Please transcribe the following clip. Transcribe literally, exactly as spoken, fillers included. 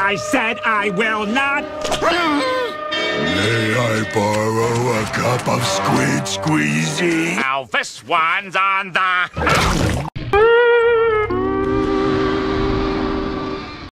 I said I will not. May I borrow a cup of squid squeezy? Now this one's on the...